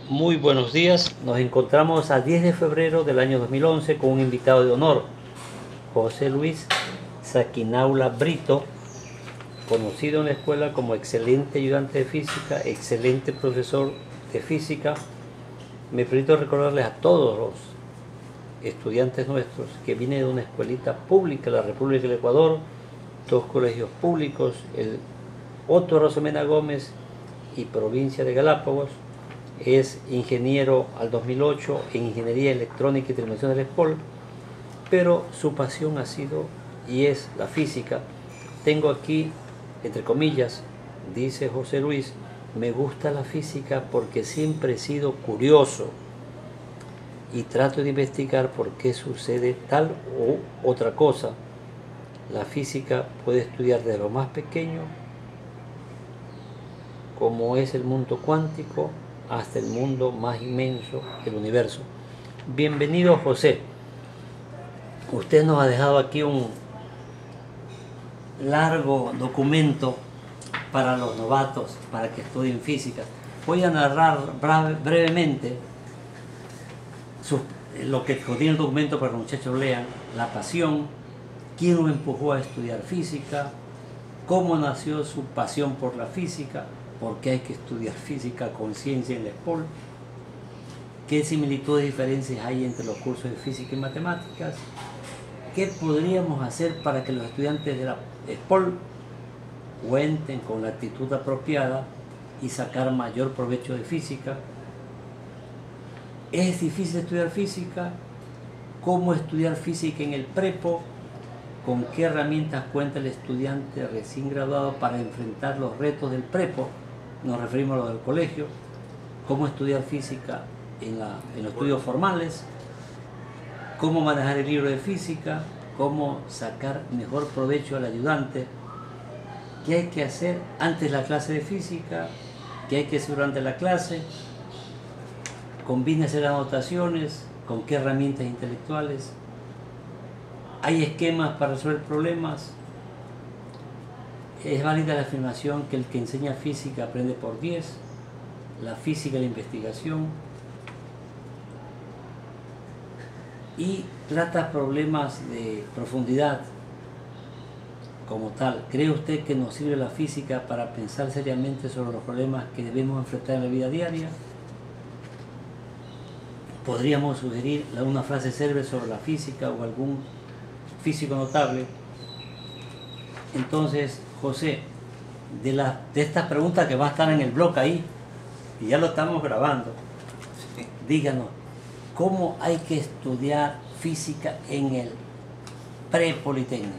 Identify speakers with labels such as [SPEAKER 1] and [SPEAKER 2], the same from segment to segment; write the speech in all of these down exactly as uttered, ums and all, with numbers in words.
[SPEAKER 1] Muy buenos días, nos encontramos a diez de febrero del año dos mil once con un invitado de honor, José Luis Saquinaula Brito, conocido en la escuela como excelente ayudante de física, excelente profesor de física. Me permito recordarles a todos los estudiantes nuestros que viene de una escuelita pública de la República del Ecuador, dos colegios públicos, el Otto Rosemena Gómez y provincia de Galápagos. Es ingeniero al dos mil ocho en Ingeniería Electrónica y Telecomunicaciones del ESPOL, pero su pasión ha sido y es la física. Tengo aquí, entre comillas, dice José Luis, me gusta la física porque siempre he sido curioso y trato de investigar por qué sucede tal u otra cosa. La física puede estudiar desde lo más pequeño, como es el mundo cuántico, hasta el mundo más inmenso, el universo. Bienvenido, José. Usted nos ha dejado aquí un largo documento para los novatos, para que estudien física. Voy a narrar brevemente su, lo que contiene el documento para que los muchachos lean: la pasión, quién lo empujó a estudiar física, cómo nació su pasión por la física, por qué hay que estudiar física con ciencia en la ESPOL, qué similitudes y diferencias hay entre los cursos de física y matemáticas, qué podríamos hacer para que los estudiantes de la ESPOL cuenten con la actitud apropiada y sacar mayor provecho de física. ¿Es difícil estudiar física? ¿Cómo estudiar física en el prepo? ¿Con qué herramientas cuenta el estudiante recién graduado para enfrentar los retos del prepo? Nos referimos a los del colegio. ¿Cómo estudiar física en, la, en los estudios formales? ¿Cómo manejar el libro de física? ¿Cómo sacar mejor provecho al ayudante? ¿Qué hay que hacer antes de la clase de física? ¿Qué hay que hacer durante la clase? ¿Combina hacer anotaciones? ¿Con qué herramientas intelectuales? ¿Hay esquemas para resolver problemas? Es válida la afirmación que el que enseña física aprende por diez, la física y la investigación, y trata problemas de profundidad como tal. ¿Cree usted que nos sirve la física para pensar seriamente sobre los problemas que debemos enfrentar en la vida diaria? ¿Podríamos sugerir alguna frase célebre sobre la física o algún físico notable? Entonces, José, de, la, de estas preguntas que va a estar en el blog ahí, y ya lo estamos grabando, sí, díganos, ¿cómo hay que estudiar física en el prepolitécnico?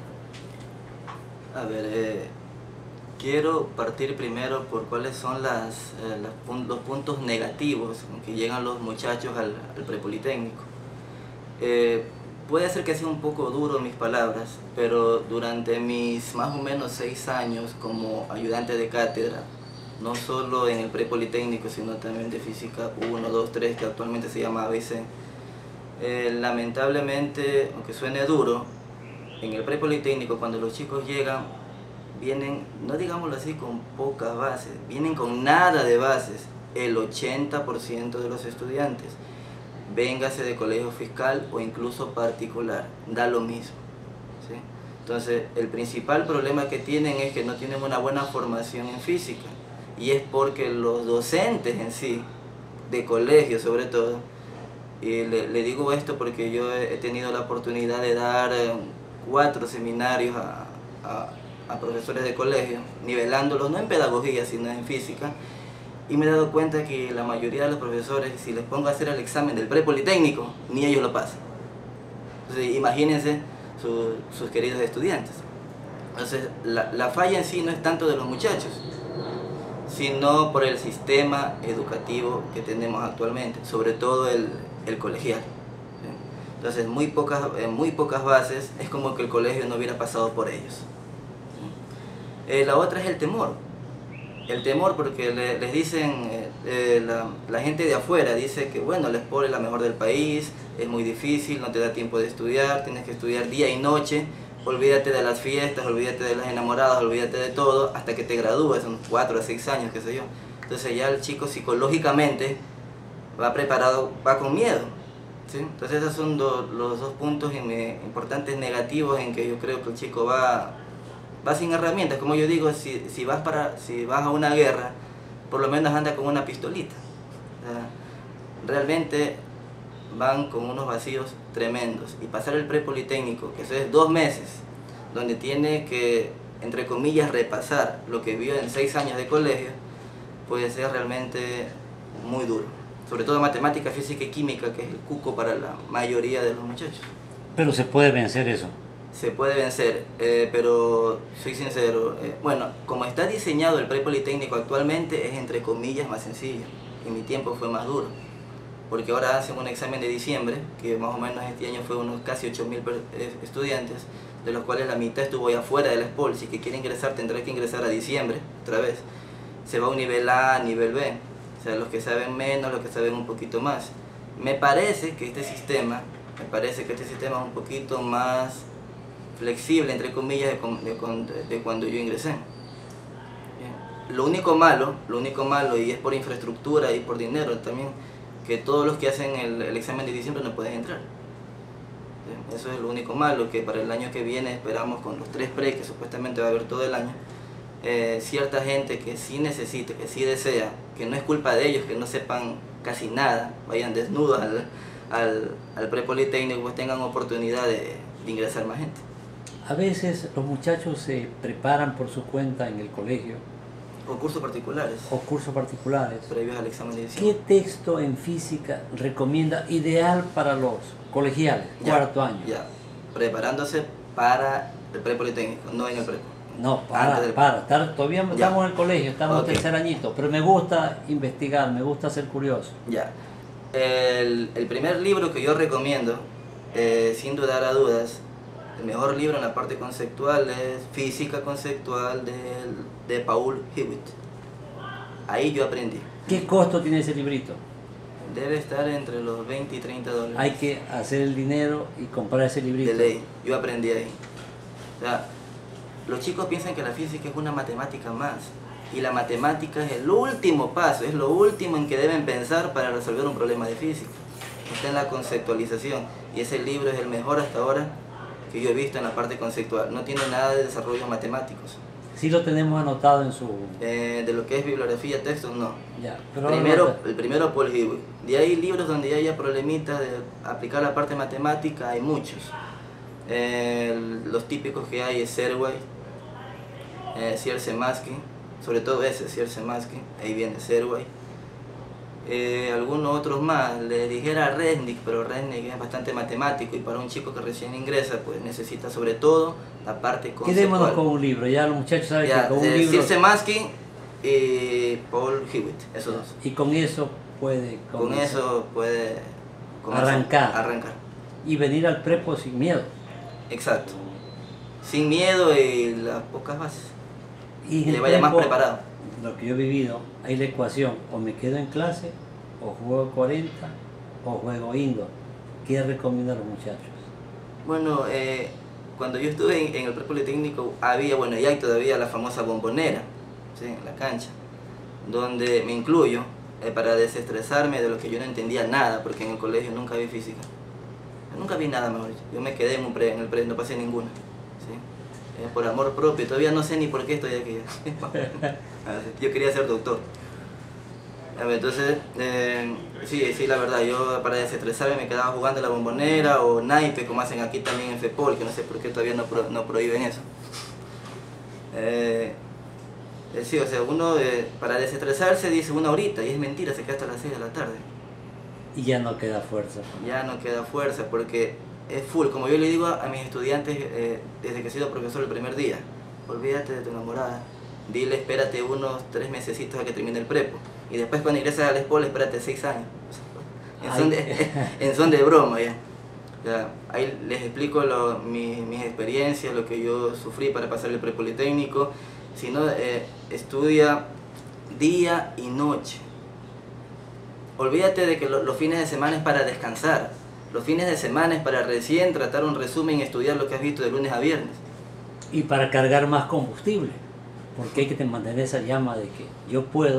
[SPEAKER 2] A ver, eh, quiero partir primero por cuáles son las, eh, las, los puntos negativos con que llegan los muchachos al, al prepolitécnico. Eh, Puede ser que sea un poco duro mis palabras, pero durante mis más o menos seis años como ayudante de cátedra, no solo en el prepolitécnico, sino también de física uno, dos, tres, que actualmente se llama A B C, eh, lamentablemente, aunque suene duro, en el prepolitécnico cuando los chicos llegan, vienen, no digámoslo así, con pocas bases, vienen con nada de bases, el ochenta por ciento de los estudiantes. Véngase de colegio fiscal o incluso particular, da lo mismo, ¿sí? Entonces, el principal problema que tienen es que no tienen una buena formación en física, y es porque los docentes en sí, de colegio sobre todo, y le, le digo esto porque yo he tenido la oportunidad de dar eh, cuatro seminarios a, a, a profesores de colegio, nivelándolos no en pedagogía, sino en física. Y me he dado cuenta que la mayoría de los profesores, si les pongo a hacer el examen del prepolitécnico, ni ellos lo pasan. Entonces, imagínense su, sus queridos estudiantes. Entonces, la, la falla en sí no es tanto de los muchachos, sino por el sistema educativo que tenemos actualmente, sobre todo el, el colegial. Entonces, muy pocas, en muy pocas bases, es como que el colegio no hubiera pasado por ellos. Eh, la otra es el temor. El temor porque le, les dicen, eh, eh, la, la gente de afuera dice que bueno, la ESPOL es la mejor del país, es muy difícil, no te da tiempo de estudiar, tienes que estudiar día y noche, olvídate de las fiestas, olvídate de las enamoradas, olvídate de todo, hasta que te gradúes, son cuatro a seis años, qué sé yo. Entonces ya el chico psicológicamente va preparado, va con miedo. ¿Sí? Entonces esos son do, los dos puntos importantes negativos en que yo creo que el chico va, va sin herramientas. Como yo digo, si, si, vas para, si vas a una guerra, por lo menos anda con una pistolita. O sea, realmente van con unos vacíos tremendos. Y pasar el prepolitécnico, que eso es dos meses, donde tiene que, entre comillas, repasar lo que vio en seis años de colegio, puede ser realmente muy duro. Sobre todo matemática, física y química, que es el cuco para la mayoría de los muchachos.
[SPEAKER 1] Pero se puede vencer eso.
[SPEAKER 2] Se puede vencer, eh, pero soy sincero, eh, bueno, como está diseñado el prepolitécnico actualmente, es entre comillas más sencillo. En mi tiempo fue más duro, porque ahora hacen un examen de diciembre, que más o menos este año fue unos casi ocho mil estudiantes, de los cuales la mitad estuvo ya fuera de la ESPOL. Si que quiere ingresar tendrá que ingresar a diciembre, otra vez. Se va a un nivel A, nivel B. O sea, los que saben menos, los que saben un poquito más. Me parece que este sistema, me parece que este sistema es un poquito más flexible, entre comillas, de, de, de cuando yo ingresé. Bien. Lo único malo, lo único malo, y es por infraestructura y por dinero también, que todos los que hacen el, el examen de diciembre no pueden entrar. Bien. Eso es lo único malo, que para el año que viene esperamos con los tres pre, que supuestamente va a haber todo el año, Eh, cierta gente que sí necesita, que sí desea, que no es culpa de ellos, que no sepan casi nada, vayan desnudos al, al, al prepolitécnico, pues tengan oportunidad de, de ingresar más gente.
[SPEAKER 1] A veces los muchachos se preparan por su cuenta en el colegio.
[SPEAKER 2] O cursos particulares.
[SPEAKER 1] O cursos particulares.
[SPEAKER 2] Previos al examen de edición.
[SPEAKER 1] ¿Qué texto en física recomienda ideal para los colegiales,
[SPEAKER 2] ya,
[SPEAKER 1] cuarto año?
[SPEAKER 2] Ya, preparándose para el prepolitécnico, no en el prepo.
[SPEAKER 1] No, para, del... para, estar, todavía ya. Estamos en el colegio, estamos okay. en tercer añito, pero me gusta investigar, me gusta ser curioso.
[SPEAKER 2] Ya, el, el primer libro que yo recomiendo, eh, sin dudar a dudas, el mejor libro en la parte conceptual es Física Conceptual de, de Paul Hewitt. Ahí yo aprendí.
[SPEAKER 1] ¿Qué costo tiene ese librito?
[SPEAKER 2] Debe estar entre los veinte y treinta dólares.
[SPEAKER 1] Hay que hacer el dinero y comprar ese librito.
[SPEAKER 2] De ley, yo aprendí ahí. O sea, los chicos piensan que la física es una matemática más, y la matemática es el último paso, es lo último en que deben pensar para resolver un problema de física. Está en la conceptualización, y ese libro es el mejor hasta ahora que yo he visto en la parte conceptual. No tiene nada de desarrollos matemáticos.
[SPEAKER 1] Sí lo tenemos anotado en su...
[SPEAKER 2] Eh, de lo que es bibliografía, textos, no.
[SPEAKER 1] Ya, pero
[SPEAKER 2] primero, el primero Paul Hewitt. De ahí libros donde haya problemitas de aplicar la parte matemática, hay muchos. Eh, los típicos que hay es Serway, Eh, Cierce-Masky, sobre todo ese Cierce-Masky, ahí viene Serway. Eh, algunos otros más, le dijera Resnick, pero Resnick es bastante matemático, y para un chico que recién ingresa pues necesita sobre todo la parte conceptual.
[SPEAKER 1] Quedémonos con un libro, ya los muchachos saben ya, que con un
[SPEAKER 2] eh,
[SPEAKER 1] libro...
[SPEAKER 2] Cierce-Masky y Paul Hewitt, esos dos.
[SPEAKER 1] Y con eso puede...
[SPEAKER 2] Con, con eso puede...
[SPEAKER 1] Arrancar.
[SPEAKER 2] arrancar.
[SPEAKER 1] Y venir al prepo sin miedo.
[SPEAKER 2] Exacto. Sin miedo y las pocas bases.
[SPEAKER 1] Y
[SPEAKER 2] que le vaya más preparado.
[SPEAKER 1] Lo que yo he vivido, hay la ecuación, o me quedo en clase, o juego cuarenta, o juego indoor. ¿Qué recomienda a los muchachos?
[SPEAKER 2] Bueno, eh, cuando yo estuve en, en el prepolitécnico había, bueno, y hay todavía la famosa bombonera, ¿sí? En la cancha, donde me incluyo eh, para desestresarme de lo que yo no entendía nada, porque en el colegio nunca vi física. Nunca vi nada, mejor dicho. Yo me quedé en, un pre, en el pre, no pasé ninguna. ¿Sí? Eh, por amor propio, todavía no sé ni por qué estoy aquí. Yo quería ser doctor. Entonces, eh, sí, sí, la verdad, yo para desestresarme me quedaba jugando la bombonera o naipe, como hacen aquí también en FEPOL, que no sé por qué todavía no, pro, no prohíben eso. Eh, eh, sí, o sea, uno eh, para desestresarse dice una horita, y es mentira, se queda hasta las seis de la tarde.
[SPEAKER 1] Y ya no queda fuerza.
[SPEAKER 2] Ya no queda fuerza, porque es full, como yo le digo a mis estudiantes eh, desde que he sido profesor el primer día, olvídate de tu enamorada, dile espérate unos tres mesecitos a que termine el prepo, y después cuando ingresas a la escuela espérate seis años, en son de, en son de broma ya. Ya, ahí les explico lo, mi, mis experiencias, lo que yo sufrí para pasar el prepolitécnico. Si no, eh, estudia día y noche. Olvídate de que lo, los fines de semana es para descansar. Los fines de semana es para recién tratar un resumen y estudiar lo que has visto de lunes a viernes.
[SPEAKER 1] Y para cargar más combustible, porque hay que mantener esa llama de que yo puedo,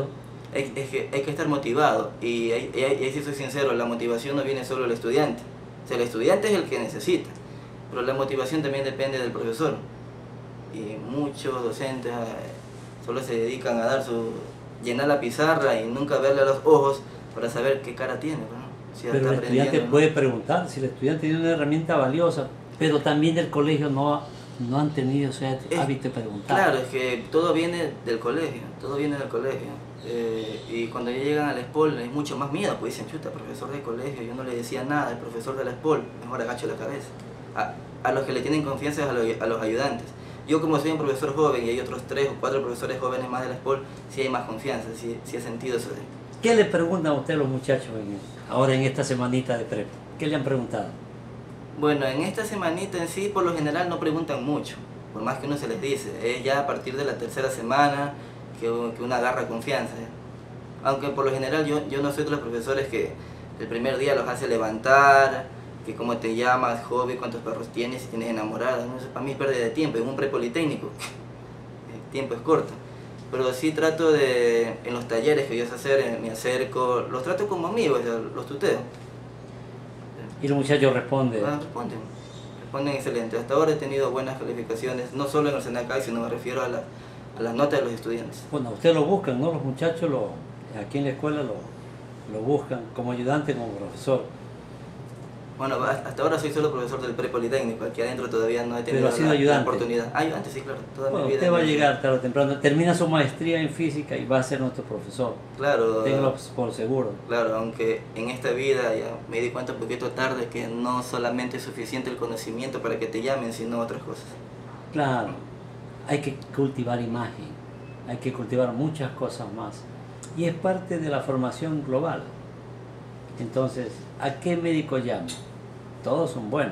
[SPEAKER 2] es, es que hay que estar motivado, y ahí, y ahí sí soy sincero, la motivación no viene solo del estudiante, o sea, el estudiante es el que necesita, pero la motivación también depende del profesor, y muchos docentes eh, solo se dedican a dar su, llenar la pizarra y nunca verle a los ojos para saber qué cara tiene, ¿no? Si
[SPEAKER 1] Pero el estudiante
[SPEAKER 2] ¿no?
[SPEAKER 1] puede preguntar, si el estudiante tiene una herramienta valiosa, pero también del colegio no, no han tenido ese hábito de preguntar.
[SPEAKER 2] Claro, es que todo viene del colegio, todo viene del colegio. Eh, y cuando ya llegan a la SPOL hay mucho más miedo, pues dicen, chuta, profesor de colegio, yo no le decía nada, el profesor de la SPOL, mejor agacho la cabeza. A, a los que le tienen confianza es a los, a los ayudantes. Yo como soy un profesor joven y hay otros tres o cuatro profesores jóvenes más de la SPOL, sí hay más confianza, sí, sí he sentido eso de...
[SPEAKER 1] ¿Qué le preguntan a usted los muchachos en, ahora en esta semanita de prepa? ¿Qué le han preguntado?
[SPEAKER 2] Bueno, en esta semanita en sí, por lo general no preguntan mucho, por más que uno se les dice. Es ya a partir de la tercera semana que, que uno agarra confianza. ¿eh? Aunque por lo general yo, yo no soy de los profesores que el primer día los hace levantar, que cómo te llamas, hobby, cuántos perros tienes, si tienes enamorada. ¿no? Eso para mí es pérdida de tiempo, en un prepolitécnico. El tiempo es corto. Pero sí trato de, en los talleres que yo sé hacer, me acerco, los trato como amigos, los tuteo.
[SPEAKER 1] Y los muchachos responden.
[SPEAKER 2] Ah, responden, responden excelente. Hasta ahora he tenido buenas calificaciones, no solo en el SENACAC, sino me refiero a, la, a las notas de los estudiantes.
[SPEAKER 1] Bueno, ustedes lo buscan, ¿no? Los muchachos lo, aquí en la escuela lo, lo buscan como ayudante, como profesor.
[SPEAKER 2] Bueno, hasta ahora soy solo profesor del prepolitécnico, aquí adentro todavía no he tenido
[SPEAKER 1] Pero ha sido
[SPEAKER 2] la,
[SPEAKER 1] ayudante.
[SPEAKER 2] la oportunidad. Ah, ayudante, sí, claro, toda
[SPEAKER 1] Bueno,
[SPEAKER 2] mi vida.
[SPEAKER 1] usted va a llegar tarde o temprano, termina su maestría en física y va a ser nuestro profesor.
[SPEAKER 2] Claro.
[SPEAKER 1] Téngalo por seguro.
[SPEAKER 2] Claro, aunque en esta vida ya me di cuenta un poquito tarde que no solamente es suficiente el conocimiento para que te llamen, sino otras cosas.
[SPEAKER 1] Claro, hay que cultivar imagen, hay que cultivar muchas cosas más. Y es parte de la formación global. Entonces, ¿a qué médico llama? Todos son buenos.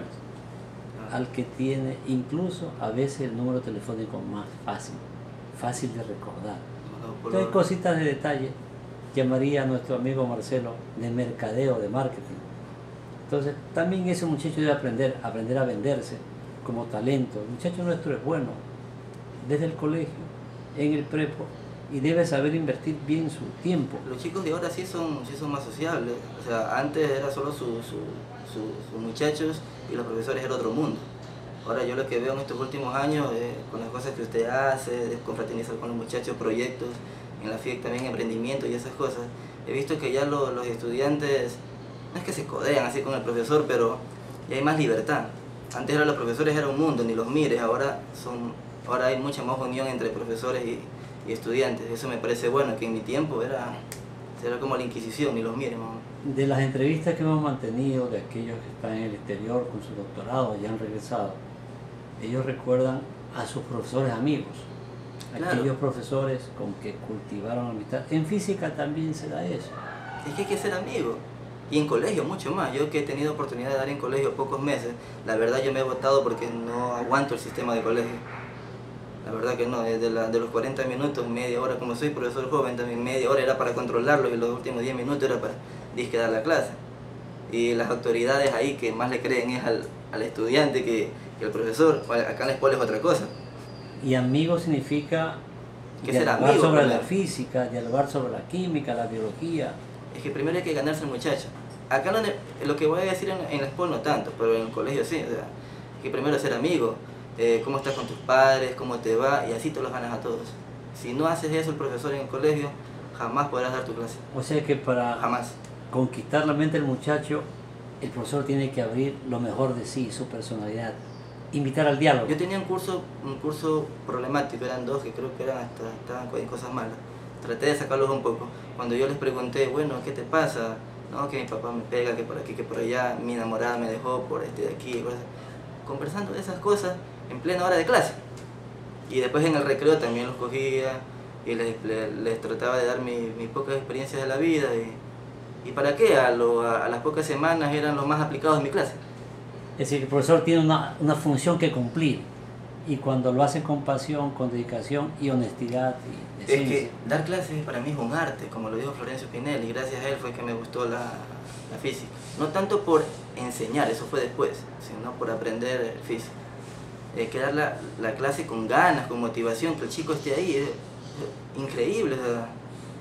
[SPEAKER 1] Al que tiene incluso a veces el número telefónico más fácil, fácil de recordar. Entonces, hay cositas de detalle. Llamaría a nuestro amigo Marcelo de mercadeo, de marketing. Entonces, también ese muchacho debe aprender, aprender a venderse como talento. El muchacho nuestro es bueno desde el colegio, en el prepo, y debe saber invertir bien su tiempo.
[SPEAKER 2] Los chicos de ahora sí son, sí son más sociables. O sea, antes era solo sus su, su, su muchachos y los profesores era otro mundo. Ahora yo lo que veo en estos últimos años, eh, con las cosas que usted hace, de confraternizar con los muchachos, proyectos, en la F I E C también emprendimiento y esas cosas, he visto que ya lo, los estudiantes, no es que se codean así con el profesor, pero ya hay más libertad. Antes era los profesores era un mundo, ni los mires, ahora, son, ahora hay mucha más unión entre profesores y, y estudiantes. Eso me parece bueno, que en mi tiempo era, era como la Inquisición, ni los mires. Mamá.
[SPEAKER 1] De las entrevistas que hemos mantenido de aquellos que están en el exterior con su doctorado y han regresado, ellos recuerdan a sus profesores amigos,
[SPEAKER 2] claro.
[SPEAKER 1] Aquellos profesores con que cultivaron amistad. En física también se da eso.
[SPEAKER 2] Es que hay que ser amigos. Y en colegio mucho más. Yo que he tenido oportunidad de dar en colegio pocos meses, la verdad yo me he votado porque no aguanto el sistema de colegio. La verdad que no, desde la, de los cuarenta minutos, media hora, como soy profesor joven también, media hora era para controlarlo y los últimos diez minutos era para disque dar la clase. Y las autoridades ahí que más le creen es al, al estudiante que, que al profesor. Acá en la escuela es otra cosa.
[SPEAKER 1] Y amigo significa
[SPEAKER 2] que
[SPEAKER 1] dialogar sobre la física, dialogar sobre la química, la biología.
[SPEAKER 2] Es que primero hay que ganarse al muchacho. Acá lo, lo que voy a decir en, en la escuela no tanto, pero en el colegio sí. O sea, que primero ser amigo, eh, cómo estás con tus padres, cómo te va, y así te los ganas a todos. Si no haces eso el profesor en el colegio, jamás podrás dar tu clase.
[SPEAKER 1] O sea que para
[SPEAKER 2] jamás.
[SPEAKER 1] conquistar la mente del muchacho, el profesor tiene que abrir lo mejor de sí, su personalidad. Invitar al diálogo.
[SPEAKER 2] Yo tenía un curso, un curso problemático, eran dos que creo que eran hasta estaban con cosas malas. Traté de sacarlos un poco. Cuando yo les pregunté, bueno, ¿qué te pasa? No, que mi papá me pega, que por aquí, que por allá, mi enamorada me dejó por este de aquí, cosas. Conversando de esas cosas en plena hora de clase. Y después en el recreo también los cogía y les, les, les trataba de dar mis mi pocas experiencias de la vida. Y, ¿y para qué? A, lo, a, a las pocas semanas eran los más aplicados en mi clase.
[SPEAKER 1] Es decir, el profesor tiene una, una función que cumplir, y cuando lo hace con pasión, con dedicación y honestidad y
[SPEAKER 2] decencia. Es que dar clases para mí es un arte, como lo dijo Florencio Pinel, y gracias a él fue que me gustó la, la física. No tanto por enseñar, eso fue después, sino por aprender física. Eh, que dar la, la clase con ganas, con motivación, que el chico esté ahí, es increíble. O sea,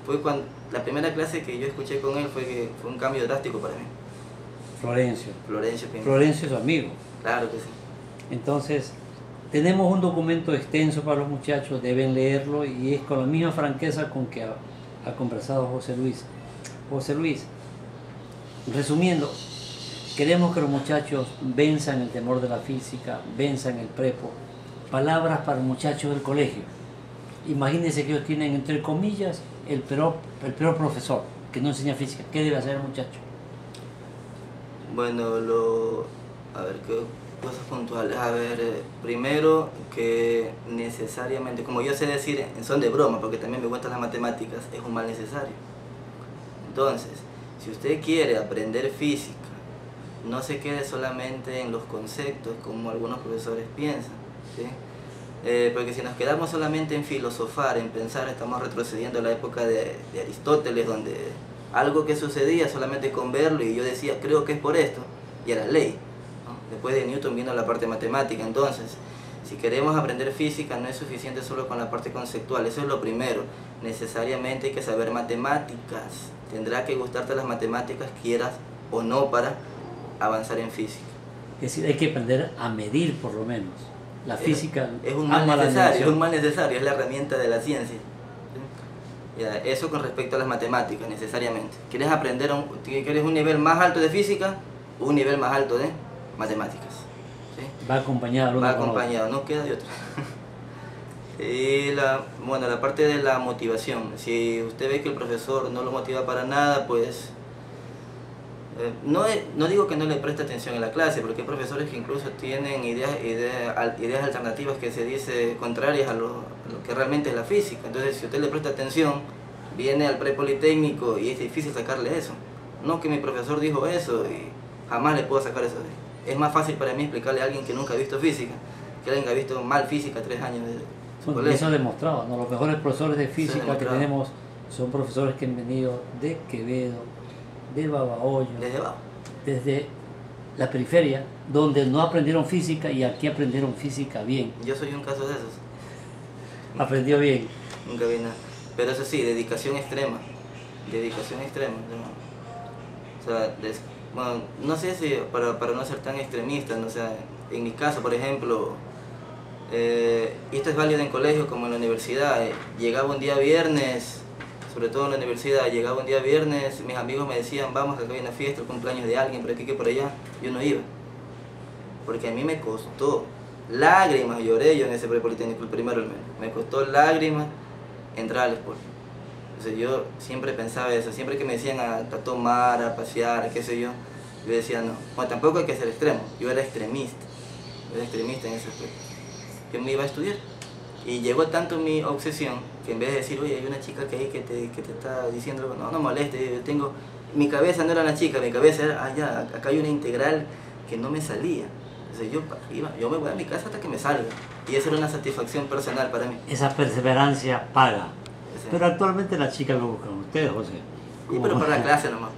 [SPEAKER 2] fue cuando, la primera clase que yo escuché con él fue que fue un cambio drástico para mí.
[SPEAKER 1] Florencio.
[SPEAKER 2] Florencio Pinto.
[SPEAKER 1] Florencio es su amigo.
[SPEAKER 2] Claro que sí.
[SPEAKER 1] Entonces, tenemos un documento extenso para los muchachos, deben leerlo y es con la misma franqueza con que ha, ha conversado José Luis. José Luis, resumiendo, queremos que los muchachos venzan el temor de la física, venzan el prepo. Palabras para los muchachos del colegio. Imagínense que ellos tienen, entre comillas, el peor, el peor profesor que no enseña física. ¿Qué debe hacer el muchacho?
[SPEAKER 2] Bueno, lo, a ver, ¿qué cosas puntuales? A ver, eh, primero que necesariamente, como yo sé decir en son de broma, porque también me gustan las matemáticas, es un mal necesario. Entonces, si usted quiere aprender física, no se quede solamente en los conceptos como algunos profesores piensan, ¿sí? Eh, porque si nos quedamos solamente en filosofar, en pensar, estamos retrocediendo a la época de, de Aristóteles, donde algo que sucedía solamente con verlo y yo decía, creo que es por esto, y era ley, ¿no? Después de Newton vino la parte matemática. Entonces, si queremos aprender física no es suficiente solo con la parte conceptual, eso es lo primero. Necesariamente hay que saber matemáticas, tendrá que gustarte las matemáticas, quieras o no, para avanzar en física.
[SPEAKER 1] Es decir, hay que aprender a medir por lo menos. La física
[SPEAKER 2] es, es un mal necesario, es un mal necesario, es la herramienta de la ciencia. ¿Sí? Ya, eso con respecto a las matemáticas, necesariamente. ¿Quieres aprender, un, quieres un nivel más alto de física o un nivel más alto de matemáticas? ¿Sí?
[SPEAKER 1] Va acompañado.
[SPEAKER 2] Va acompañado, no queda de otra. Y la, bueno, la parte de la motivación. Si usted ve que el profesor no lo motiva para nada, pues eh, no, no digo que no le preste atención en la clase, porque hay profesores que incluso tienen ideas, ideas, ideas alternativas que se dice contrarias a lo, a lo que realmente es la física. Entonces, si usted le presta atención, viene al prepolitécnico y es difícil sacarle eso. No que mi profesor dijo eso y jamás le puedo sacar eso. Es más fácil para mí explicarle a alguien que nunca ha visto física, que alguien que ha visto mal física tres años de su
[SPEAKER 1] bueno,
[SPEAKER 2] colegio.
[SPEAKER 1] eso demostrado, ¿no? Los mejores profesores de física que tenemos son profesores que han venido de Quevedo, de Babahoyo,
[SPEAKER 2] desde abajo,
[SPEAKER 1] desde la periferia, donde no aprendieron física y aquí aprendieron física bien.
[SPEAKER 2] Yo soy un caso de esos.
[SPEAKER 1] Aprendió bien.
[SPEAKER 2] Nunca vi nada. Pero eso sí, dedicación extrema. Dedicación extrema. ¿No? O sea, des, bueno, no sé si para, para no ser tan extremista, ¿no? O sea, en mi caso, por ejemplo, eh, esto es válido en colegio como en la universidad. Eh, llegaba un día viernes, sobre todo en la universidad, llegaba un día viernes, mis amigos me decían, vamos, acá hay una fiesta, el cumpleaños de alguien, por aquí que por allá. Yo no iba. Porque a mí me costó lágrimas, lloré yo en ese prepolitécnico, el primero al menos. Me costó lágrimas entrar al sport. Entonces yo siempre pensaba eso, siempre que me decían a, a tomar, a pasear, a qué sé yo, yo decía no. Bueno, tampoco hay que ser extremo, yo era extremista, yo era extremista en ese aspecto. Yo me iba a estudiar. Y llegó tanto mi obsesión que en vez de decir, oye, hay una chica que hay que te, que te está diciendo algo, no, no moleste, yo tengo... Mi cabeza no era la chica, mi cabeza era, ah, ya, acá hay una integral que no me salía. Entonces yo iba, yo me voy a mi casa hasta que me salga. Y esa era una satisfacción personal para mí.
[SPEAKER 1] Esa perseverancia paga.
[SPEAKER 2] Sí.
[SPEAKER 1] Pero actualmente las chicas lo buscan ustedes, José.
[SPEAKER 2] Y pero para la clase nomás.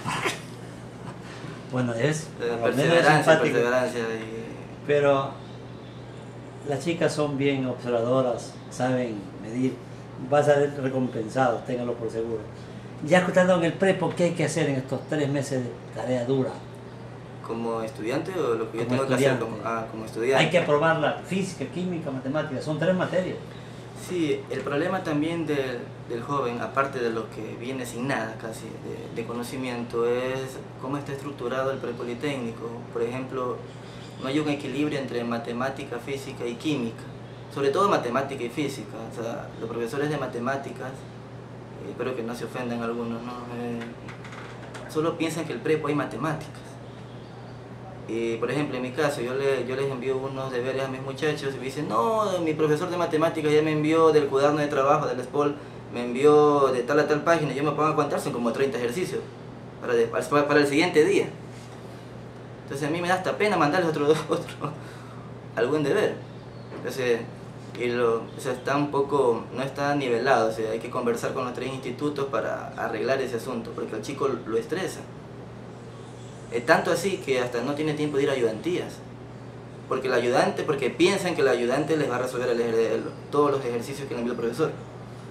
[SPEAKER 1] Bueno, es
[SPEAKER 2] eh, perseverancia, perseverancia. Y...
[SPEAKER 1] Pero las chicas son bien observadoras, saben medir. Vas a ser recompensado, ténganlo por seguro. Ya estando en el prepo, ¿qué hay que hacer en estos tres meses de tarea dura?
[SPEAKER 2] ¿Como estudiante o lo que yo
[SPEAKER 1] Como
[SPEAKER 2] tengo que hacer
[SPEAKER 1] estudiante.
[SPEAKER 2] como, ah, como estudiante?
[SPEAKER 1] Hay que aprobar la física, química, matemáticas, son tres materias.
[SPEAKER 2] Sí, el problema también del, del joven, aparte de lo que viene sin nada casi de, de conocimiento, es cómo está estructurado el prepolitécnico. Por ejemplo, no hay un equilibrio entre matemática, física y química, sobre todo matemática y física. O sea, los profesores de matemáticas, eh, espero que no se ofendan algunos, ¿no? Eh, solo piensan que el prepo hay matemáticas. Y por ejemplo, en mi caso, yo, le, yo les envío unos deberes a mis muchachos y me dicen, no, mi profesor de matemáticas ya me envió del cuaderno de trabajo, del S P O L, me envió de tal a tal página, yo me pongo a contar, son como treinta ejercicios para, de, para, para el siguiente día. Entonces a mí me da hasta pena mandarles otro, otro algún deber. Entonces, y lo, o sea, está un poco, no está nivelado, o sea, hay que conversar con los tres institutos para arreglar ese asunto, porque al chico lo estresa. Eh, tanto así que hasta no tiene tiempo de ir a ayudantías, porque el ayudante, porque piensan que el ayudante les va a resolver el, el, todos los ejercicios que le envió el profesor.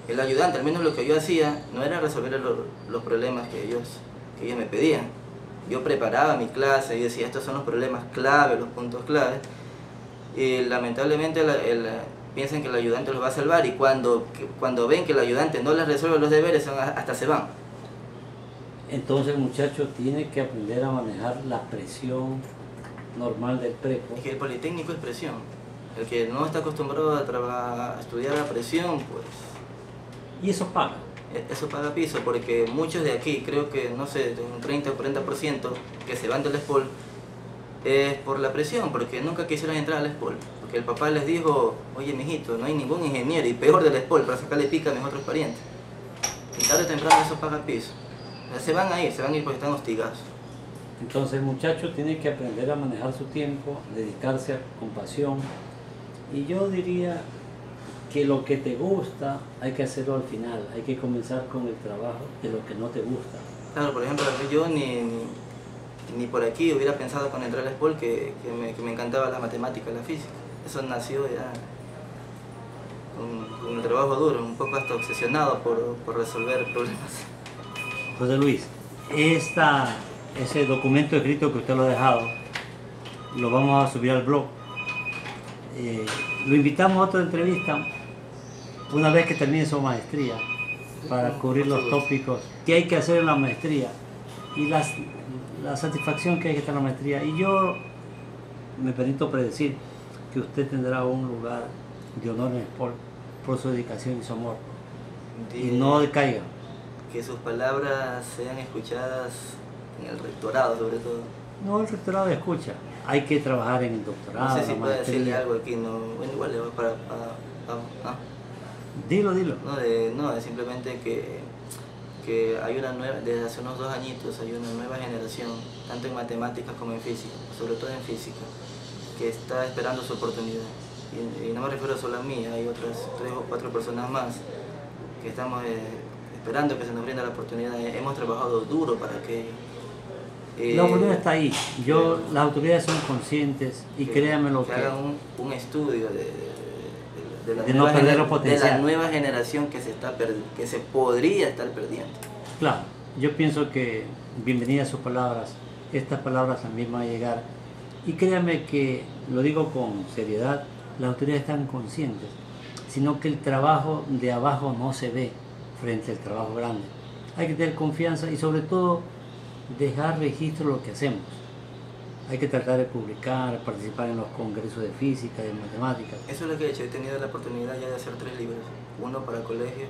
[SPEAKER 2] el ayudante, al menos lo que yo hacía, no era resolver lo, los problemas que ellos, que ellos me pedían. Yo preparaba mi clase y decía, estos son los problemas clave, los puntos clave. Y lamentablemente el, el, piensan que el ayudante los va a salvar, y cuando, cuando ven que el ayudante no les resuelve los deberes, son, hasta se van.
[SPEAKER 1] Entonces el muchacho tiene que aprender a manejar la presión normal del prepo.
[SPEAKER 2] Es que el Politécnico es presión. El que no está acostumbrado a, trabajar, a estudiar a presión, pues...
[SPEAKER 1] Y eso paga.
[SPEAKER 2] Eso paga piso, porque muchos de aquí, creo que, no sé, un treinta o cuarenta por ciento que se van del ESPOL es por la presión, porque nunca quisieron entrar al ESPOL. Porque el papá les dijo, oye mijito, no hay ningún ingeniero, y peor del ESPOL, para sacarle pica a mis otros parientes. Y tarde o temprano eso paga piso. O sea, se van a ir, se van a ir porque están hostigados.
[SPEAKER 1] Entonces el muchacho tiene que aprender a manejar su tiempo, dedicarse a, con pasión. Y yo diría que lo que te gusta hay que hacerlo al final, hay que comenzar con el trabajo de lo que no te gusta.
[SPEAKER 2] Claro, por ejemplo, yo ni, ni, ni por aquí hubiera pensado con entrar al ESPOL que, que, me, que me encantaba la matemática y la física. Eso nació ya con, con el trabajo duro, un poco hasta obsesionado por, por resolver problemas.
[SPEAKER 1] José Luis, esta, ese documento escrito que usted lo ha dejado, lo vamos a subir al blog. Eh, lo invitamos a otra entrevista una vez que termine su maestría para cubrir los tópicos que hay que hacer en la maestría y las, la satisfacción que hay que estar en la maestría. Y yo me permito predecir que usted tendrá un lugar de honor en el ESPOL por su dedicación y su amor. Y no decaiga.
[SPEAKER 2] Que sus palabras sean escuchadas en el rectorado, sobre todo.
[SPEAKER 1] No, el rectorado escucha. Hay que trabajar en el doctorado.
[SPEAKER 2] No sé si
[SPEAKER 1] la
[SPEAKER 2] puede
[SPEAKER 1] maestría.
[SPEAKER 2] decirle algo aquí, no, bueno, igual le va para... para, para ¿no?
[SPEAKER 1] Dilo, dilo.
[SPEAKER 2] No, de, no, es simplemente que, que hay una nueva, desde hace unos dos añitos hay una nueva generación, tanto en matemáticas como en física, sobre todo en física, que está esperando su oportunidad. Y, y no me refiero solo a mí, hay otras tres o cuatro personas más que estamos eh, esperando que se nos brinda la oportunidad. Hemos trabajado duro para que...
[SPEAKER 1] Eh, la oportunidad está ahí. Yo, eh, las autoridades son conscientes y que, créanme lo que...
[SPEAKER 2] que hagan un, un estudio de, de, de, la
[SPEAKER 1] de no perder los
[SPEAKER 2] de la nueva generación que se, está que se podría estar perdiendo.
[SPEAKER 1] Claro, yo pienso que, bienvenidas sus palabras, estas palabras también van a llegar. Y créanme que, lo digo con seriedad, las autoridades están conscientes, sino que el trabajo de abajo no se ve frente al trabajo grande. Hay que tener confianza y sobre todo dejar registro de lo que hacemos. Hay que tratar de publicar, participar en los congresos de física, de matemáticas.
[SPEAKER 2] Eso es lo que he hecho. He tenido la oportunidad ya de hacer tres libros. Uno para colegio,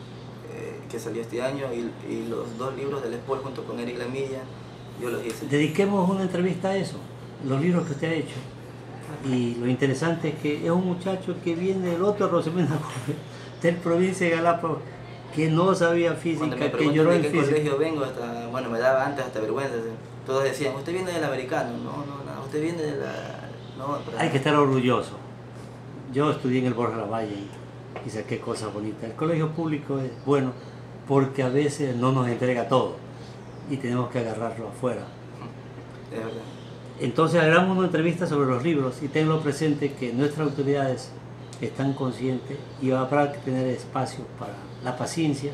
[SPEAKER 2] eh, que salió este año, y, y los dos libros del ESPOL junto con Eric Lamilla, yo los hice.
[SPEAKER 1] Dediquemos una entrevista a eso, los libros que usted ha hecho. Y lo interesante es que es un muchacho que viene del otro Rosemena, del provincia de Galápagos, que no sabía física, que lloró en física.
[SPEAKER 2] ¿De qué colegio vengo? Hasta, bueno, me daba antes hasta vergüenza. Todos decían, usted viene del americano. No, no, no, usted viene de la... No, pero...
[SPEAKER 1] Hay que estar orgulloso. Yo estudié en el Borja Lavalle y saqué cosas bonitas. El colegio público es bueno porque a veces no nos entrega todo y tenemos que agarrarlo afuera.
[SPEAKER 2] Es verdad.
[SPEAKER 1] Entonces hagamos una entrevista sobre los libros y tenlo presente que nuestras autoridades están conscientes y habrá que tener espacio para la paciencia,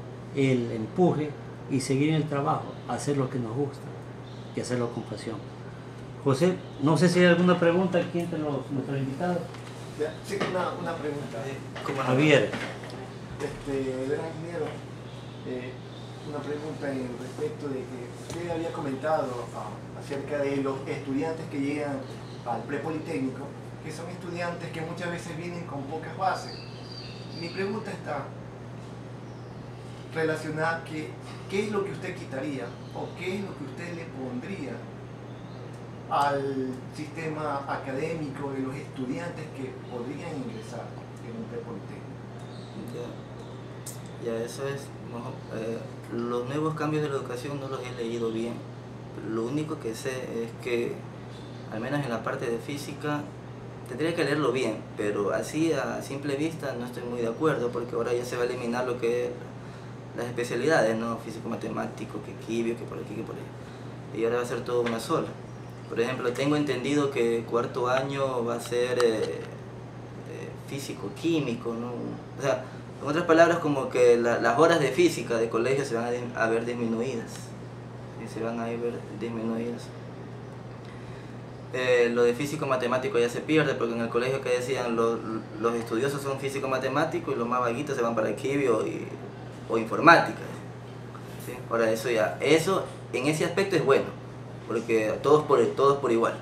[SPEAKER 1] el empuje y seguir en el trabajo, hacer lo que nos gusta y hacerlo con pasión. José, no sé si hay alguna pregunta aquí entre los, nuestros invitados.
[SPEAKER 3] Sí, una, una pregunta.
[SPEAKER 2] ¿Cómo
[SPEAKER 1] Javier.
[SPEAKER 3] Este, gran ingeniero, eh, una pregunta en respecto de que usted había comentado ah, acerca de los estudiantes que llegan al prepolitécnico, que son estudiantes que muchas veces vienen con pocas bases. Mi pregunta está relacionada que qué es lo que usted quitaría o qué es lo que usted le pondría al sistema académico de los estudiantes que podrían ingresar en un prepolitécnico.
[SPEAKER 2] Ya, ya eso es, no, eh, los nuevos cambios de la educación no los he leído bien. Lo único que sé es que, al menos en la parte de física, tendría que leerlo bien, pero así a simple vista no estoy muy de acuerdo, porque ahora ya se va a eliminar lo que es las especialidades, ¿no? Físico-matemático, que químico, que por aquí, que por allá. Y ahora va a ser todo una sola. Por ejemplo, tengo entendido que cuarto año va a ser eh, eh, físico-químico, ¿no? O sea, En otras palabras, como que la, las horas de física de colegio se van a, dis, a ver disminuidas. Y se van a ver disminuidas. Eh, lo de físico-matemático ya se pierde, porque en el colegio que decían los, los estudiosos son físico-matemáticos y los más vaguitos se van para química y, o informática. ¿Sí? Ahora eso ya, eso en ese aspecto es bueno, porque todos por, todos por igual.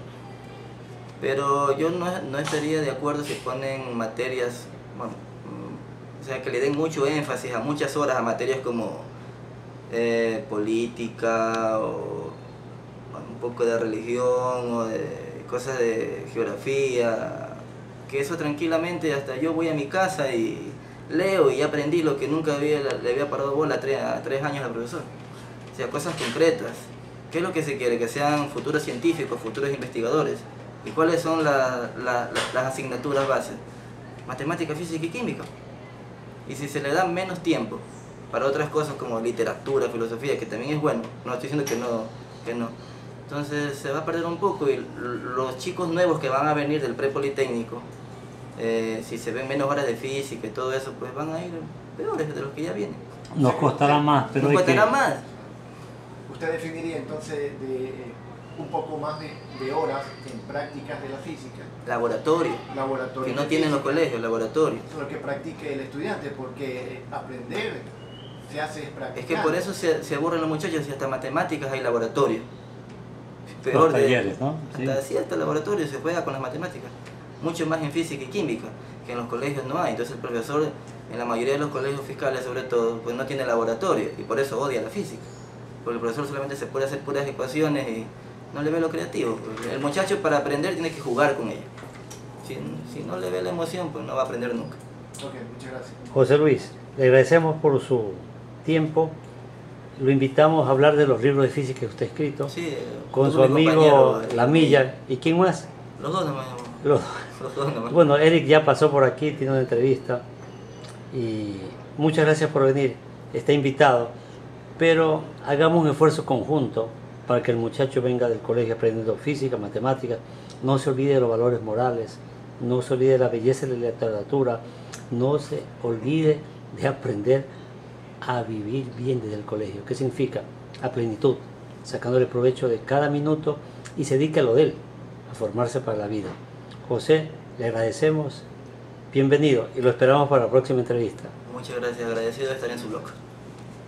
[SPEAKER 2] Pero yo no, no estaría de acuerdo si ponen materias, bueno, o sea, que le den mucho énfasis a muchas horas a materias como eh, política o un poco de religión o de cosas de geografía, que eso tranquilamente hasta yo voy a mi casa y leo y aprendí lo que nunca había, le había parado bola a tres, a tres años al profesor. O sea, cosas concretas. ¿Qué es lo que se quiere? Que sean futuros científicos, futuros investigadores. ¿Y cuáles son la, la, la, las asignaturas bases? Matemática, física y química. Y si se le da menos tiempo para otras cosas como literatura, filosofía, que también es bueno, no estoy diciendo que no, que no. Entonces se va a perder un poco y los chicos nuevos que van a venir del prepolitécnico, eh, si se ven menos horas de física y todo eso, pues van a ir peores de los que ya vienen.
[SPEAKER 1] Nos costará más, pero
[SPEAKER 2] Nos costará
[SPEAKER 1] que...
[SPEAKER 2] más.
[SPEAKER 3] ¿Usted definiría entonces de eh, un poco más de, de horas en prácticas de la física?
[SPEAKER 2] Laboratorio.
[SPEAKER 3] Laboratorio.
[SPEAKER 2] Que no tienen los colegios, laboratorio.
[SPEAKER 3] Solo que practique el estudiante, porque aprender se hace es practicar.
[SPEAKER 2] Es que por eso se, se aburren los muchachos y hasta matemáticas hay laboratorio.
[SPEAKER 1] Peor los talleres, de, ¿no?
[SPEAKER 2] Hasta, sí. sí, hasta laboratorio se juega con las matemáticas. Mucho más en física y química, que en los colegios no hay. Entonces el profesor, en la mayoría de los colegios fiscales sobre todo, pues no tiene laboratorio y por eso odia la física. Porque el profesor solamente se puede hacer puras ecuaciones y no le ve lo creativo. El muchacho para aprender tiene que jugar con ella. Si, si no le ve la emoción, pues no va a aprender nunca.
[SPEAKER 3] Ok, muchas gracias.
[SPEAKER 1] José Luis, le agradecemos por su tiempo. Lo invitamos a hablar de los libros de física que usted ha escrito,
[SPEAKER 2] sí,
[SPEAKER 1] con su amigo Lamilla. ¿Y quién más?
[SPEAKER 2] Los dos nomás.
[SPEAKER 1] Los,
[SPEAKER 2] Los dos nomás.
[SPEAKER 1] Bueno, Eric ya pasó por aquí, tiene una entrevista. Y muchas gracias por venir. Está invitado. Pero hagamos un esfuerzo conjunto para que el muchacho venga del colegio aprendiendo física, matemáticas. No se olvide de los valores morales, no se olvide de la belleza de la literatura, no se olvide de aprender a vivir bien desde el colegio. ¿Qué significa? A plenitud, sacándole provecho de cada minuto y se dedique a lo de él, a formarse para la vida. José, le agradecemos, bienvenido y lo esperamos para la próxima entrevista.
[SPEAKER 2] Muchas gracias, agradecido de estar en su blog.